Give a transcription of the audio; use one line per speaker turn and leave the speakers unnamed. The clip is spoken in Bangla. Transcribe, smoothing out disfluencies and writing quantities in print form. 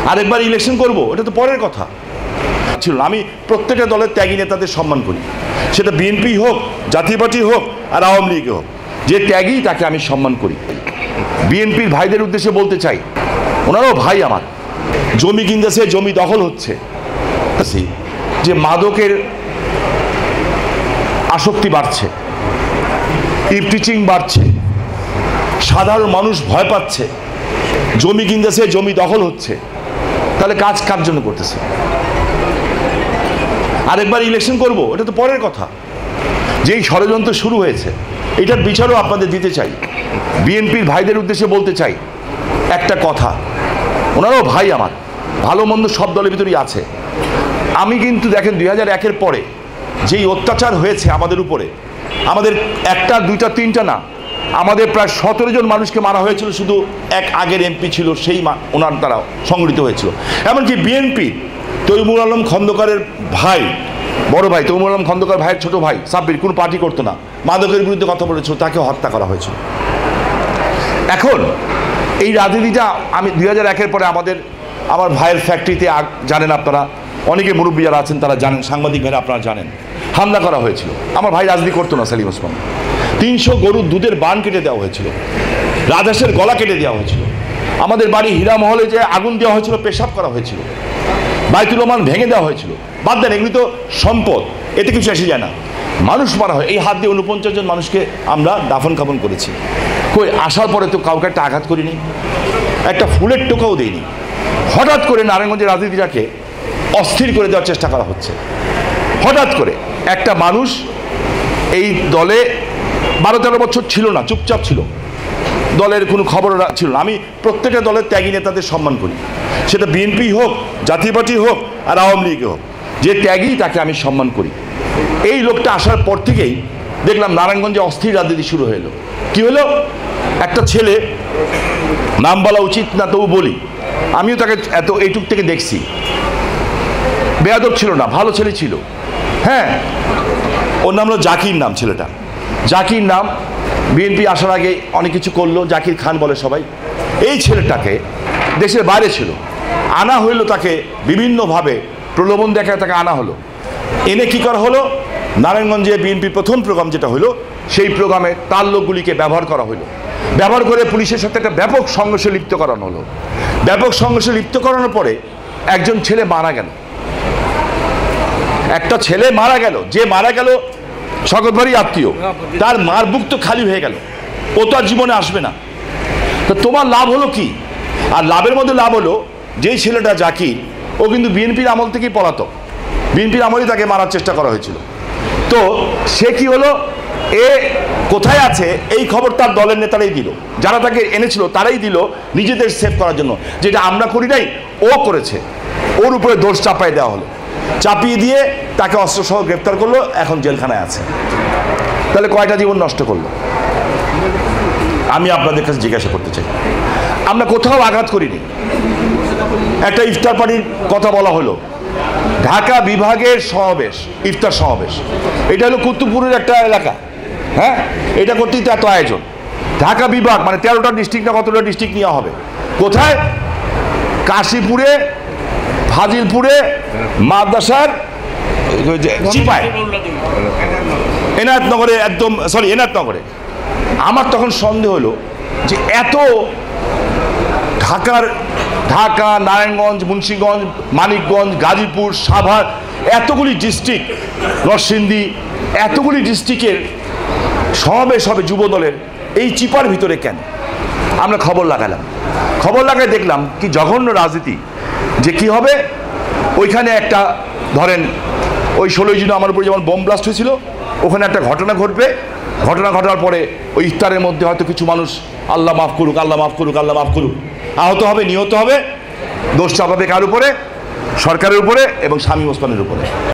আরেকবার ইলেকশন করব, এটা তো পরের কথা ছিল। আমি প্রত্যেকটা দলের ত্যাগী নেতাদের সম্মান করি, সেটা বিএনপি হোক, জাতীয় পার্টি হোক, আর আওয়ামী লীগ হোক। যে ত্যাগী তাকে আমি সম্মান করি। বিএনপির ভাইদের উদ্দেশ্যে বলতে চাই, ওনারাও ভাই আমার। জমি কিনতেছে, জমি দখল হচ্ছে, যে মাদকের আসক্তি বাড়ছে, ইভটিচিং বাড়ছে, সাধারণ মানুষ ভয় পাচ্ছে, জমি কিনতেছে, জমি দখল হচ্ছে, তাহলে কাজ কার জন্য করতেছে? আরেকবার ইলেকশন করব, এটা তো পরের কথা। যেই ষড়যন্ত্র শুরু হয়েছে, এটার বিচারও আপনাদের দিতে চাই। বিএনপির ভাইদের উদ্দেশ্যে বলতে চাই একটা কথা, ওনারাও ভাই আমার। ভালো মন্দ সব দলের ভিতরেই আছে। আমি কিন্তু দেখেন 2001-এর পরে যেই অত্যাচার হয়েছে আমাদের উপরে, আমাদের একটা দুইটা তিনটা না, আমাদের প্রায় 17 জন মানুষকে মারা হয়েছিল। শুধু এক আগের এমপি ছিল, সেই ওনার দ্বারা সংগঠিত হয়েছিল। এমনকি বিএনপি তৈমুর আলম খন্দকারের ভাই, বড় ভাই তৈমুর আলম খন্দকার ভাইয়ের ছোট ভাই সাব্বির কোনো পার্টি করতো না, মাদকের বিরুদ্ধে কথা বলেছিল, তাকে হত্যা করা হয়েছিল। এখন এই রাজনীতিটা আমি 2001-এর পরে আমার ভাইয়ের ফ্যাক্টরিতে, জানেন আপনারা, অনেকে মুরব্বী যারা আছেন তারা জানেন, সাংবাদিক ভাইরা আপনারা জানেন, হামলা করা হয়েছিল। আমার ভাই রাজনীতি করতো না, সেলিম ওসমান। 300 গরুর দুধের বান কেটে দেওয়া হয়েছিল, রাজহাঁসের গলা কেটে দেওয়া হয়েছিল, আমাদের বাড়ি হীরামহলে যে আগুন দেওয়া হয়েছিল, পেশাব করা হয়েছিল, বাইতুল রহমান ভেঙে দেওয়া হয়েছিল। বাদ দেন, এগুলি তো সম্পদ, এতে কিছু এসে যায় না। মানুষ মারা হয়, এই হাত দিয়ে 49 জন মানুষকে আমরা দাফন কাফন করেছি। কই আসার পরে তো কাউকে একটা আঘাত করিনি, একটা ফুলের টোকাও দেয়নি। হঠাৎ করে নারায়ণগঞ্জের রাজনীতিটাকে অস্থির করে দেওয়ার চেষ্টা করা হচ্ছে। হঠাৎ করে একটা মানুষ এই দলে 12-13 বছর ছিল না, চুপচাপ ছিল, দলের কোনো খবর ছিল না। আমি প্রত্যেকটা দলের ত্যাগী নেতাদের সম্মান করি, সেটা বিএনপি হোক, জাতীয় পার্টি হোক, আর আওয়ামী লীগ হোক। যে ত্যাগী তাকে আমি সম্মান করি। এই লোকটা আসার পর থেকেই দেখলাম নারায়ণগঞ্জে অস্থির রাজনীতি শুরু হলো। কি হলো? একটা ছেলে, নাম বলা উচিত না তবু বলি, আমিও তাকে এইটুক থেকে দেখছি, বেয়াদব ছিল না, ভালো ছেলে ছিল। হ্যাঁ, ওর নাম হলো জাকির, নাম ছেলেটা জাকির নাম। বিএনপি আসার আগে অনেক কিছু করলো, জাকির খান বলে সবাই। এই ছেলেটাকে দেশের বাইরে ছিল, আনা হইলো, তাকে বিভিন্নভাবে প্রলোভন দেখায় তাকে আনা হলো। এনে কি করা হলো? নারায়ণগঞ্জে বিএনপির প্রথম প্রোগ্রাম যেটা হলো, সেই প্রোগ্রামে তার লোকগুলিকে ব্যবহার করা হলো। ব্যবহার করে পুলিশের সাথে একটা ব্যাপক সংঘর্ষে লিপ্ত করানো হলো। ব্যাপক সংঘর্ষে লিপ্ত করানোর পরে একজন ছেলে মারা গেল। একটা ছেলে মারা গেল, যে মারা গেল শওকত ভাইয়ের আত্মীয়, তার মার বুক তো খালি হয়ে গেল, ও তো আর জীবনে আসবে না। তো তোমার লাভ হলো কি? আর লাভের মধ্যে লাভ হলো, যেই ছেলেটা জাকির, ও কিন্তু বিএনপির আমল থেকেই পলাতক, বিএনপির আমলেই তাকে মারার চেষ্টা করা হয়েছিল। তো সে কি হলো, এ কোথায় আছে এই খবর তার দলের নেতারাই দিল, যারা তাকে এনেছিল তারাই দিল নিজেদের সেভ করার জন্য। যেটা আমরা করি নাই, ও করেছে। ওর উপরে দোষ চাপাই দেওয়া হলো, চাপিয়ে দিয়ে তাকে অস্ত্রসহ গ্রেপ্তার করলো, এখন জেলখানায় আছে। তাহলে কয়টা জীবন নষ্ট করলো? আমি আপনাদের কাছে জিজ্ঞাসা করতে চাই, আমরা কোথাও আঘাত করিনি। একটা ইফতার পার্টির কথা বলা হলো, ঢাকা বিভাগের সমাবেশ, ইফতার সমাবেশ, এটা হলো কুতুবপুরের একটা এলাকা। হ্যাঁ, এটা করতেই তো এত আয়োজন। ঢাকা বিভাগ মানে 13টা ডিস্ট্রিক্ট না কতটা ডিস্ট্রিক্ট নেওয়া হবে। কোথায়? কাশীপুরে, ফাজিলপুরে, মাদ্রাসার চিপায়, এনায়তনগরে, একদম সরি এনায়তনগরে। আমার তখন সন্দেহ হলো যে এত ঢাকা, নারায়ণগঞ্জ, মুন্সিগঞ্জ, মানিকগঞ্জ, গাজীপুর, সাভার, এতগুলি ডিস্ট্রিক্ট, নরসিংদী, এতগুলি ডিস্ট্রিক্টের সমাবেশ হবে যুব দলের, এই চিপার ভিতরে কেন? আমরা খবর লাগালাম, খবর লাগায় দেখলাম কি জঘন্য রাজনীতি। যে কি হবে, ওইখানে একটা ধরেন ওই 16 জুন আমার উপরে যেমন বোম ব্লাস্ট হয়েছিল, ওখানে একটা ঘটনা ঘটবে। ঘটনা ঘটার পরে ওই ইফতারের মধ্যে হয়তো কিছু মানুষ আল্লাহ মাফ করুক, আল্লাহ মাফ করুক, আল্লাহ মাফ করুক, আহত হবে, নিহত হবে। দোষ চাপাবে কার উপরে? সরকারের উপরে এবং শামীম ওসমানের উপরে।